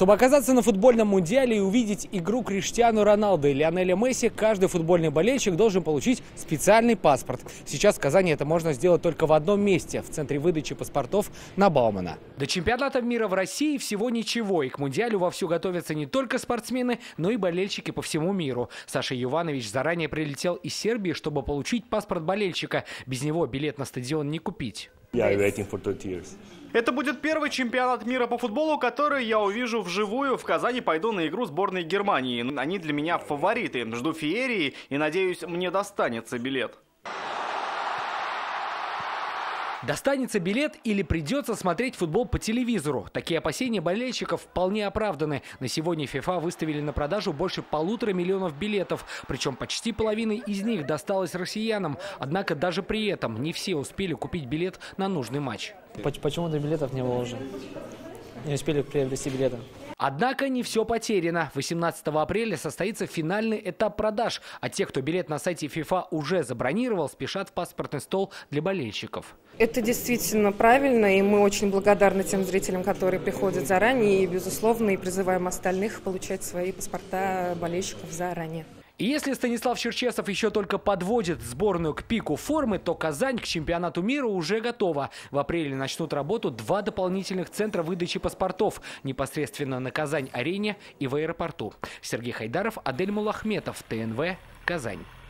Чтобы оказаться на футбольном мундиале и увидеть игру Криштиану Роналду и Лионеля Месси, каждый футбольный болельщик должен получить специальный паспорт. Сейчас в Казани это можно сделать только в одном месте – в центре выдачи паспортов на Баумана. До чемпионата мира в России всего ничего, и к мундиалю вовсю готовятся не только спортсмены, но и болельщики по всему миру. Саша Юванович заранее прилетел из Сербии, чтобы получить паспорт болельщика. Без него билет на стадион не купить. Это будет первый чемпионат мира по футболу, который я увижу вживую. В Казани пойду на игру сборной Германии. Они для меня фавориты. Жду феерии и, надеюсь, мне достанется билет. Достанется билет или придется смотреть футбол по телевизору? Такие опасения болельщиков вполне оправданы. На сегодня ФИФА выставили на продажу больше 1,5 миллиона билетов. Причем почти половина из них досталась россиянам. Однако даже при этом не все успели купить билет на нужный матч. Почему-то билетов не было уже. Не успели приобрести билеты. Однако не все потеряно. 18 апреля состоится финальный этап продаж. А те, кто билет на сайте FIFA уже забронировал, спешат в паспортный стол для болельщиков. Это действительно правильно, и мы очень благодарны тем зрителям, которые приходят заранее. И, безусловно, и призываем остальных получать свои паспорта болельщиков заранее. И если Станислав Черчесов еще только подводит сборную к пику формы, то Казань к чемпионату мира уже готова. В апреле начнут работу 2 дополнительных центра выдачи паспортов непосредственно на Казань-арене и в аэропорту. Сергей Хайдаров, Адель Мулахметов, ТНВ, Казань.